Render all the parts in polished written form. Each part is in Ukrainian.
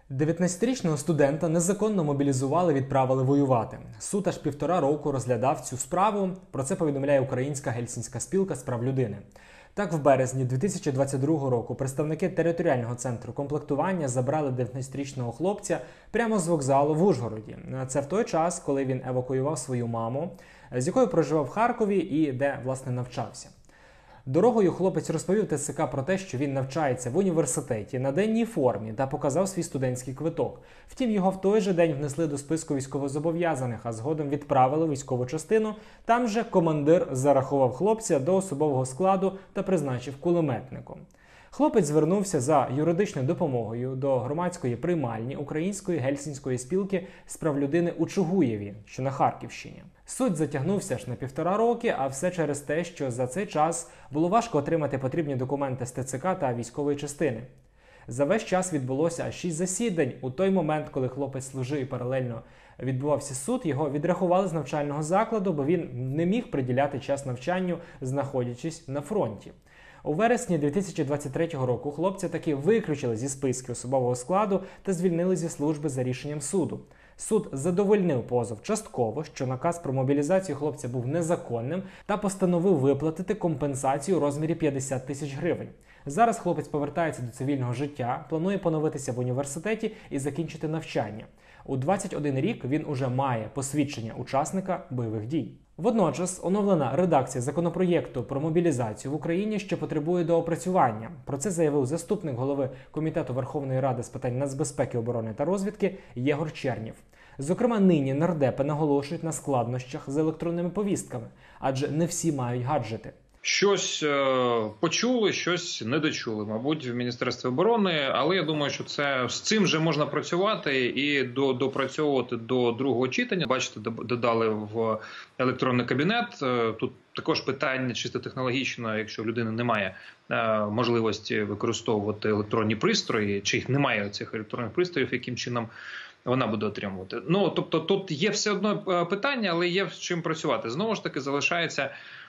19-річного студента незаконно мобілізували, відправили воювати. Суд аж 1,5 року розглядав цю справу. Про це повідомляє Українська гельсінська спілка з прав людини. Так, в березні 2022 року представники територіального центру комплектування забрали 19-річного хлопця прямо з вокзалу в Ужгороді. Це в той час, коли він евакуював свою маму, з якою проживав в Харкові і де, власне, навчався. Дорогою хлопець розповів ТСК про те, що він навчається в університеті на денній формі та показав свій студентський квиток. Втім, його в той же день внесли до списку військовозобов'язаних, а згодом відправили в військову частину. Там же командир зарахував хлопця до особового складу та призначив кулеметником. Хлопець звернувся за юридичною допомогою до громадської приймальні Української гельсінської спілки з прав людини у Чугуєві, що на Харківщині. Суд затягнувся аж на 1,5 роки, а все через те, що за цей час було важко отримати потрібні документи з ТЦК та військової частини. За весь час відбулося аж 6 засідань. У той момент, коли хлопець служив і паралельно відбувався суд, його відрахували з навчального закладу, бо він не міг приділяти час навчанню, знаходячись на фронті. У вересні 2023 року хлопця таки виключили зі списків особового складу та звільнили зі служби за рішенням суду. Суд задовольнив позов частково, що наказ про мобілізацію хлопця був незаконним, та постановив виплатити компенсацію у розмірі 50 тисяч гривень. Зараз хлопець повертається до цивільного життя, планує поновитися в університеті і закінчити навчання. У 21 рік він уже має посвідчення учасника бойових дій. Водночас оновлена редакція законопроєкту про мобілізацію в Україні ще потребує доопрацювання. Про це заявив заступник голови Комітету Верховної Ради з питань нацбезпеки, оборони та розвідки Єгор Чернєв. Зокрема, нині нардепи наголошують на складнощах з електронними повістками, адже не всі мають гаджети. Щось почули, щось не дочули, мабуть, в Міністерстві оборони, але я думаю, що з цим вже можна працювати і допрацьовувати до другого читання. Бачите, додали в електронний кабінет. Тут також питання чисто технологічно, якщо в людини немає можливості використовувати електронні пристрої, чи їх немає цих електронних пристроїв, яким чином вона буде отримувати. Тобто тут є все одно питання, але є з чим працювати. Знову ж таки, залишається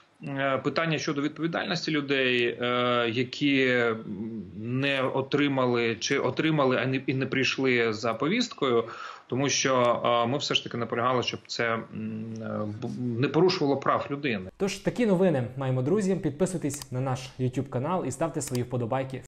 питання щодо відповідальності людей, які не отримали чи отримали і не прийшли за повісткою, тому що ми все ж таки наполягали, щоб це не порушувало прав людини. Тож такі новини маємо, друзі. Підписуйтесь на наш YouTube канал і ставте свої вподобайки.